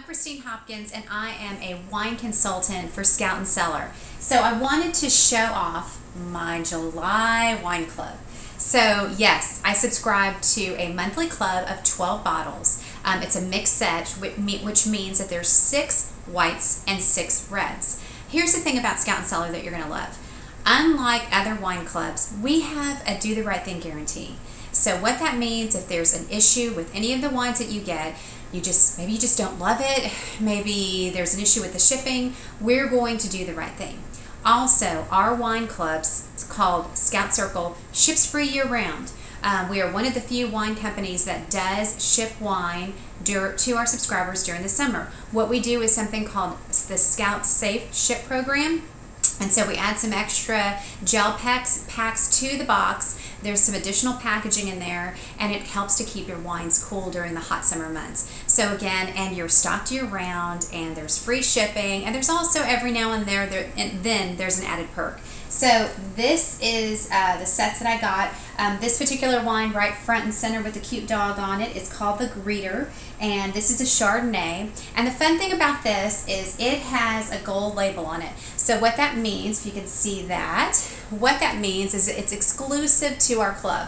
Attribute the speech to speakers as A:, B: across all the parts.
A: I'm Christine Hopkins, and I am a wine consultant for Scout and Cellar. So I wanted to show off my July wine club. So yes, I subscribe to a monthly club of 12 bottles. It's a mixed set, which means that there's 6 whites and 6 reds. Here's the thing about Scout and Cellar that you're going to love. Unlike other wine clubs, we have a do the right thing guarantee. So what that means, if there's an issue with any of the wines that you get, maybe you just don't love it, maybe there's an issue with the shipping, we're going to do the right thing. Also, our wine clubs, it's called Scout Circle, ships free year-round. We are one of the few wine companies that does ship wine to our subscribers during the summer. What we do is something called the Scout Safe Ship Program. And so we add some extra gel packs to the box. There's some additional packaging in there, and it helps to keep your wines cool during the hot summer months. So again, and you're stocked year round, and there's free shipping, and there's also every now and then there's an added perk. So this is the sets that I got. This particular wine right front and center with the cute dog on it is called the Greeter, and this is a Chardonnay. And the fun thing about this is it has a gold label on it. So what that means, if you can see that, what that means is it's exclusive to our club.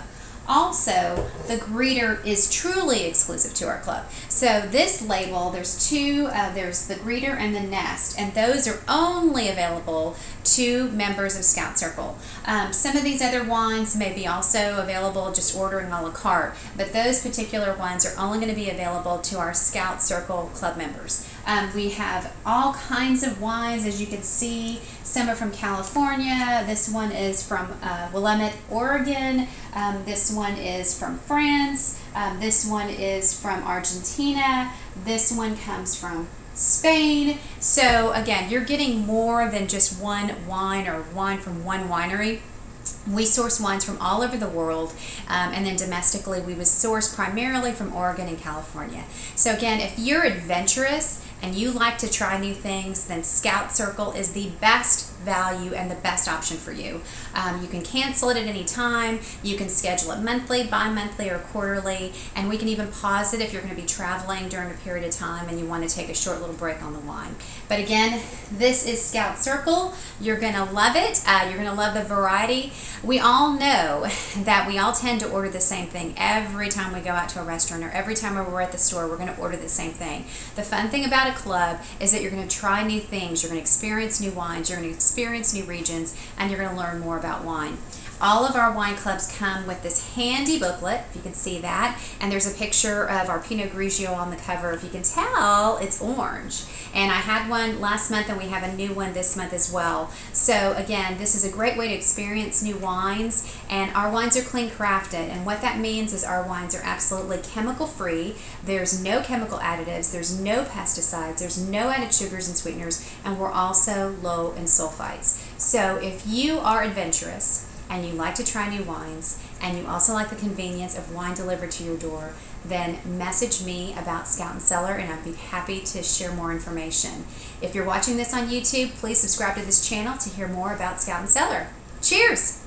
A: Also, the Greeter is truly exclusive to our club. So this label, there's two, there's the Greeter and the Nest, and those are only available to members of Scout Circle. Some of these other wines may be also available just ordering a la carte, but those particular ones are only going to be available to our Scout Circle club members. We have all kinds of wines, as you can see. Some are from California. This one is from Willamette, Oregon. This one is from France. This one is from Argentina. This one comes from Spain. So again, you're getting more than just one wine or wine from one winery. We source wines from all over the world, and then domestically we would source primarily from Oregon and California. So again, if you're adventurous and you like to try new things, then Scout Circle is the best value and the best option for you. You can cancel it at any time. You can schedule it monthly, bi-monthly, or quarterly, and we can even pause it if you're going to be traveling during a period of time and you want to take a short little break on the wine. But again, this is Scout Circle. You're going to love it. You're going to love the variety. We all know that we all tend to order the same thing every time we go out to a restaurant, or every time we're at the store, we're going to order the same thing. The fun thing about a club is that you're going to try new things, you're going to experience new wines, you're going to experience new regions, and you're going to learn more about wine. All of our wine clubs come with this handy booklet, if you can see that, and there's a picture of our Pinot Grigio on the cover. If you can tell, it's orange. And I had one last month, and we have a new one this month as well. So again, this is a great way to experience new wines, and our wines are clean crafted, and what that means is our wines are absolutely chemical free. There's no chemical additives, there's no pesticides, there's no added sugars and sweeteners, and we're also low in sulfites. So if you are adventurous and you like to try new wines, and you also like the convenience of wine delivered to your door, then message me about Scout and Cellar, and I'd be happy to share more information. If you're watching this on YouTube, please subscribe to this channel to hear more about Scout and Cellar. Cheers!